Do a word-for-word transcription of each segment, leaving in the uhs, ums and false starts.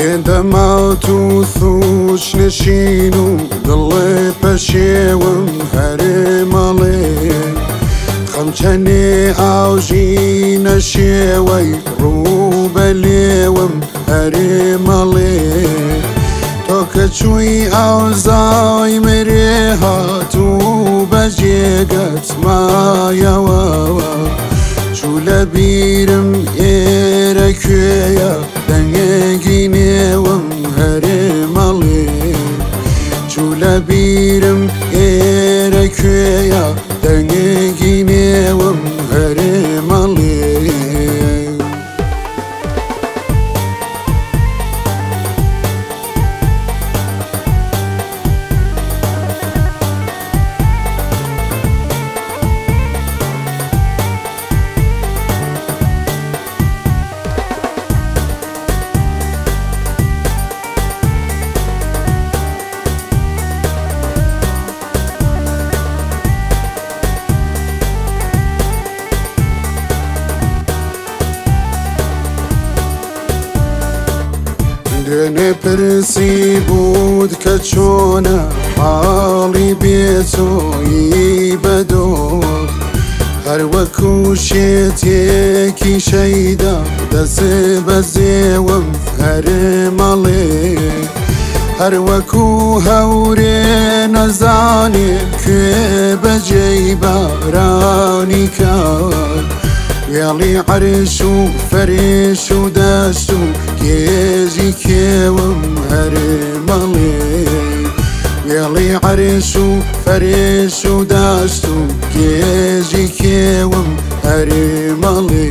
دما تو ثوش نشینو دڵێ پەشێوم هەرێ مەڵێ خەمچەنێ ئاوژی نەشێوەی ڕوو بە لێوم هەرێ مەڵێ تۆ کە چووی ئاوزای مرێ هاتوو بە جێگەت مایەوە چوو لە بیرم ئێرە کوێیە دەنگێکی نێوم هەرێ مەڵێ چوو لە بیرم ئێرە کوێیە دەنگێکی نێوم هەرێ مەڵێ دوێنێ پرسی بود کە چۆنە حاڵی بێتۆیی بەدۆ هەروەکو شێتێکی شەیدا دەسێ بەزێوم هەرێ مەڵێ هەروەکو هەورێ نەزانێ کوێ بەجێی بارانی کار وێڵی عەرش و فەرێش و دەشت و گێژی کێوم هەرێ مەڵێ وێڵی عەرش و فەرێش و دەشت و گێژی کێوم هەرێ مەڵێ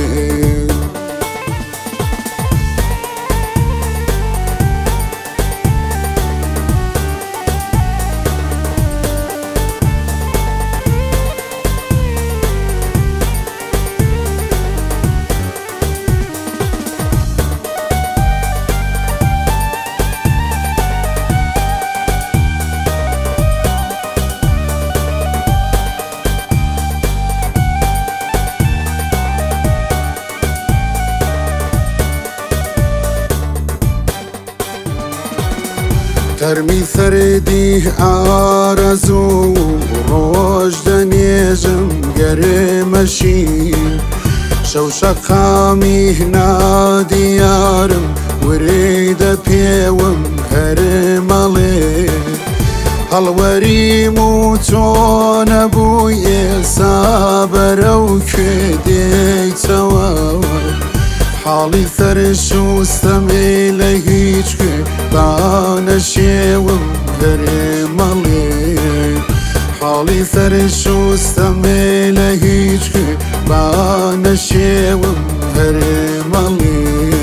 تەرمی سەردی ئارەزوو ڕۆژ دەنێژم گەرێمەشی شەو شەقامی نادیارم وەرەی دەپێوم هەرێ مەڵێ هەڵوەریم و تۆ نەبووی ئێستا بەرەو کوێ دێیتەوە حاڵی سەرش و ستەمێ لە هیچ کوێ بانەشێوم هەرێ مەڵێ حاڵی سەرش و ستەمێ لە هیچ کوێ بانەشێوم هەرێ مەڵێ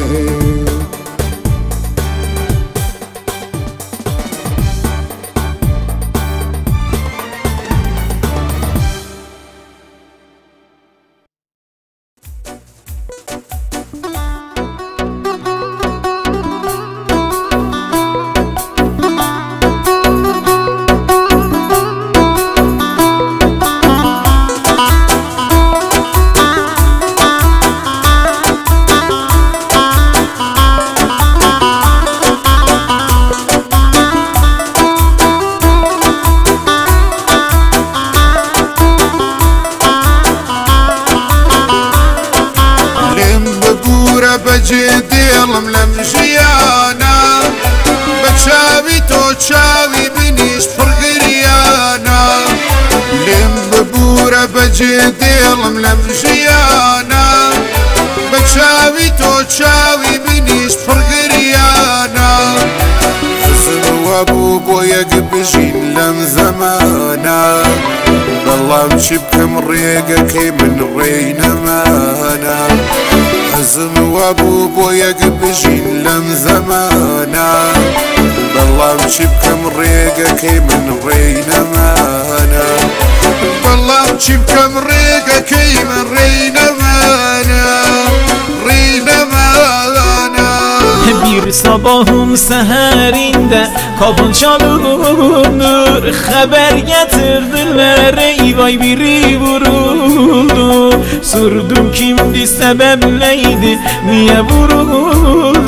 بەجێ دێڵم لەم ژیانە بە چاوی تۆ چاوی منیش پڕگریانە لێم ببوورە بەجێ دێڵم لەم ژیانە بە چاوی تۆ چاوی منیش پڕگریانە حزموە بوو بۆ یەک بژین لەم زەمانە بەڵام چی بکەم ڕێگەکەی من ڕێی نەمانە حزموە بوو بۆ یەک بژین لەم زەمانە بەڵام چی بکەم ڕێگەکەی من ڕێی نەمانە بەڵام چی بکەم ڕێگەکەی من ڕێی نەمانە ڕێی نەمانە bir sabahım seherinde kapın çalınır haber getirdiler ey vay biri vuruldu sordum kimdi sebep neydi niye vuruldu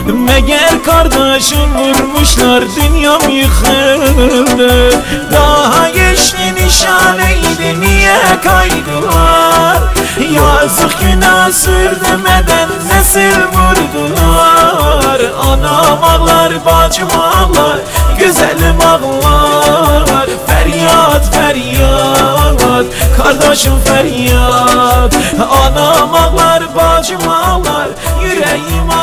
Meğer kardeşim vurmuşlar, dünyam yıkıldı. Daha geçti nişaneydi, niye kaydılar? Yazık günah sürdürmeden nesil vurdular. Anam ağlar, bacım ağlar, güzelim ağlar. Feryat feryat, kardeşim feryat. Anam ağlar, bacım ağlar, yüreğim ağlar.